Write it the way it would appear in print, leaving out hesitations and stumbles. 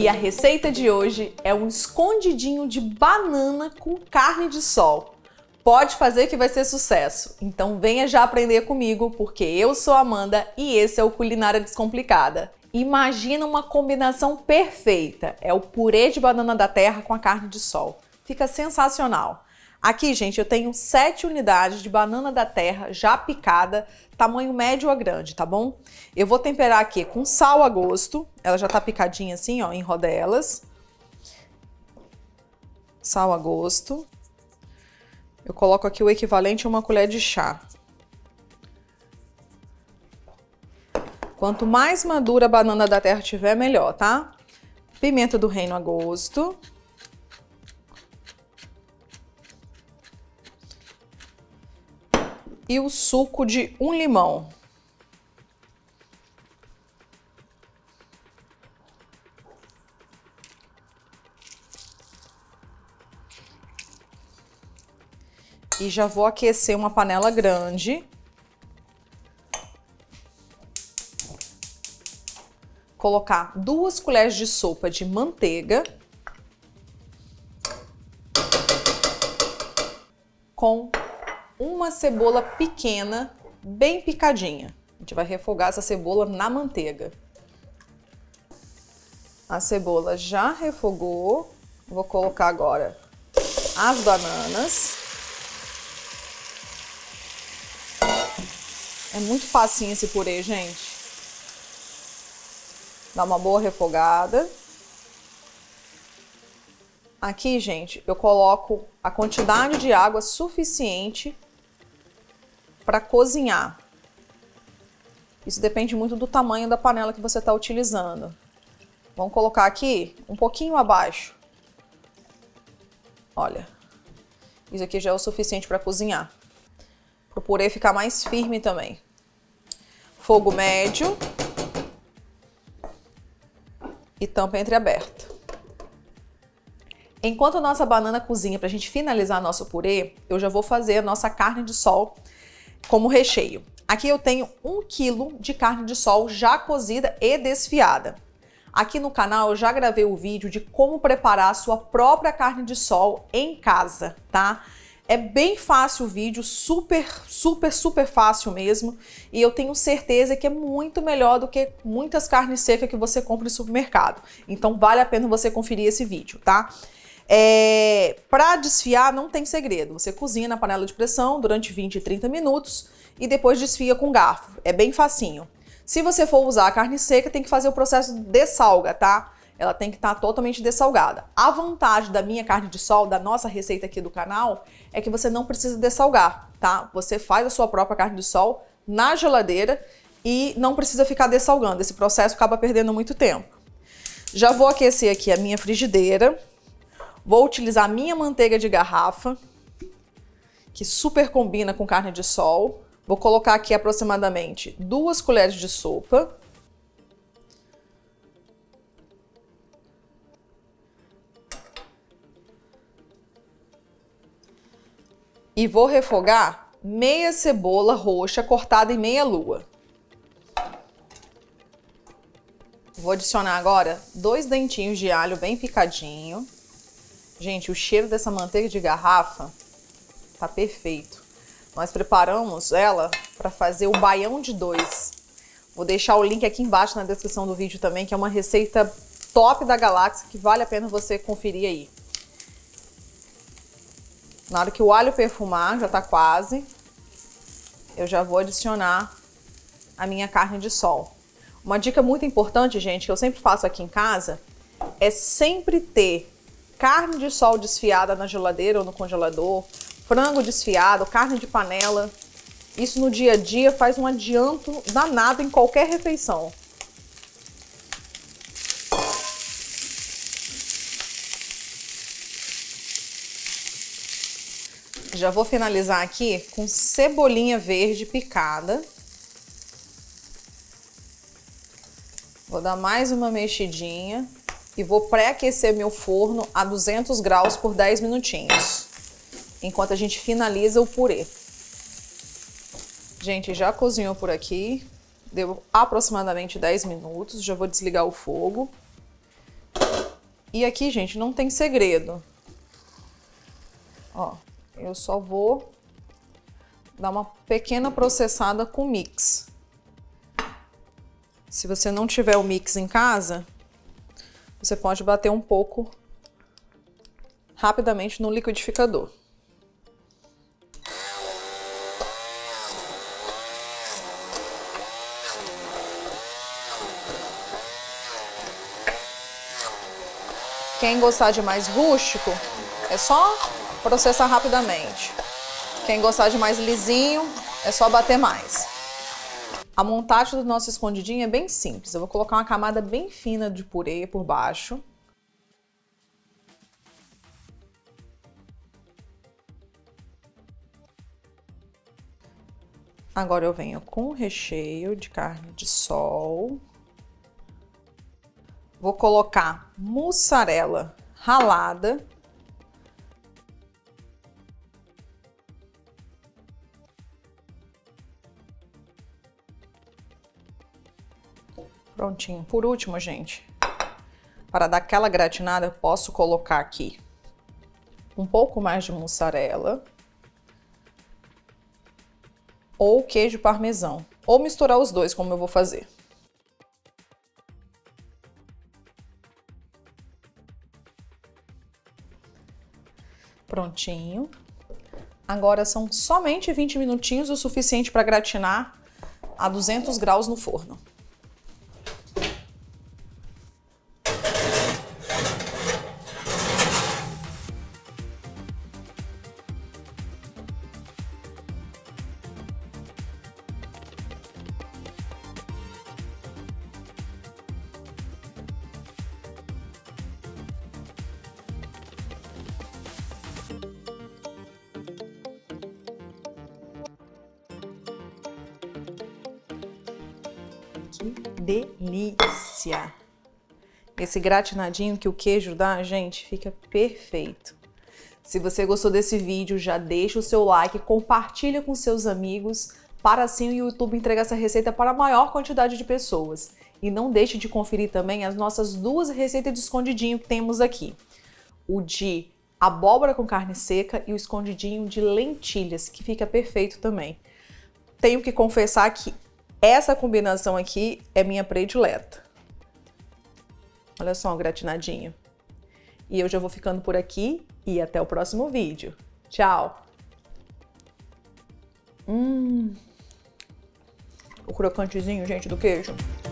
E a receita de hoje é um escondidinho de banana com carne de sol. Pode fazer que vai ser sucesso. Então venha já aprender comigo, porque eu sou a Amanda e esse é o Culinária Descomplicada. Imagina uma combinação perfeita. É o purê de banana da terra com a carne de sol. Fica sensacional. Aqui, gente, eu tenho 7 unidades de banana da terra já picada, tamanho médio a grande, tá bom? Eu vou temperar aqui com sal a gosto. Ela já tá picadinha assim, ó, em rodelas. Sal a gosto. Eu coloco aqui o equivalente a uma colher de chá. Quanto mais madura a banana da terra tiver, melhor, tá? Pimenta do reino a gosto. E o suco de um limão. E já vou aquecer uma panela grande. Colocar 2 colheres de sopa de manteiga. Com uma cebola pequena, bem picadinha. A gente vai refogar essa cebola na manteiga. A cebola já refogou. Vou colocar agora as bananas. É muito facinho esse purê, gente. Dá uma boa refogada. Aqui, gente, eu coloco a quantidade de água suficiente para cozinhar. Isso depende muito do tamanho da panela que você está utilizando. Vamos colocar aqui um pouquinho abaixo. Olha, isso aqui já é o suficiente para cozinhar. Para o purê ficar mais firme também. Fogo médio. E tampa entreaberta. Enquanto a nossa banana cozinha para a gente finalizar nosso purê, eu já vou fazer a nossa carne de sol como recheio. Aqui eu tenho 1 kg de carne de sol já cozida e desfiada. Aqui no canal eu já gravei o vídeo de como preparar a sua própria carne de sol em casa, tá? É bem fácil o vídeo, super fácil mesmo. E eu tenho certeza que é muito melhor do que muitas carnes secas que você compra no supermercado. Então vale a pena você conferir esse vídeo, tá? Para desfiar não tem segredo. Você cozinha na panela de pressão durante 20 e 30 minutos e depois desfia com garfo. É bem facinho. Se você for usar a carne seca, tem que fazer o processo de dessalga, tá? Ela tem que estar totalmente dessalgada. A vantagem da minha carne de sol, da nossa receita aqui do canal, é que você não precisa dessalgar, tá? Você faz a sua própria carne de sol na geladeira e não precisa ficar dessalgando. Esse processo acaba perdendo muito tempo. Já vou aquecer aqui a minha frigideira. Vou utilizar a minha manteiga de garrafa, que super combina com carne de sol. Vou colocar aqui aproximadamente 2 colheres de sopa. E vou refogar meia cebola roxa cortada em meia lua. Vou adicionar agora 2 dentinhos de alho bem picadinho. Gente, o cheiro dessa manteiga de garrafa tá perfeito. Nós preparamos ela para fazer o baião de 2. Vou deixar o link aqui embaixo na descrição do vídeo também, que é uma receita top da galáxia que vale a pena você conferir aí. Na hora que o alho perfumar, já tá quase, eu já vou adicionar a minha carne de sol. Uma dica muito importante, gente, que eu sempre faço aqui em casa, é sempre ter carne de sol desfiada na geladeira ou no congelador, frango desfiado, carne de panela. Isso no dia a dia faz um adianto danado em qualquer refeição. Já vou finalizar aqui com cebolinha verde picada. Vou dar mais uma mexidinha e vou pré-aquecer meu forno a 200 graus por 10 minutinhos, enquanto a gente finaliza o purê. Gente, já cozinhou por aqui, deu aproximadamente 10 minutos, já vou desligar o fogo. E aqui, gente, não tem segredo. Ó, eu só vou dar uma pequena processada com mix. Se você não tiver o mix em casa, você pode bater um pouco rapidamente no liquidificador. Quem gostar de mais rústico, é só processar rapidamente. Quem gostar de mais lisinho, é só bater mais. A montagem do nosso escondidinho é bem simples. Eu vou colocar uma camada bem fina de purê por baixo. Agora eu venho com o recheio de carne de sol. Vou colocar mussarela ralada. Prontinho. Por último, gente, para dar aquela gratinada, eu posso colocar aqui um pouco mais de mussarela ou queijo parmesão, ou misturar os dois, como eu vou fazer. Prontinho. Agora são somente 20 minutinhos, o suficiente para gratinar a 200 graus no forno. Que delícia! Esse gratinadinho que o queijo dá, gente, fica perfeito. Se você gostou desse vídeo, já deixa o seu like, compartilha com seus amigos, para assim o YouTube entregar essa receita para a maior quantidade de pessoas. E não deixe de conferir também as nossas duas receitas de escondidinho que temos aqui. O de abóbora com carne seca e o escondidinho de lentilhas, que fica perfeito também. Tenho que confessar que essa combinação aqui é minha predileta. Olha só o gratinadinho. E eu já vou ficando por aqui e até o próximo vídeo. Tchau! O crocantezinho, gente, do queijo.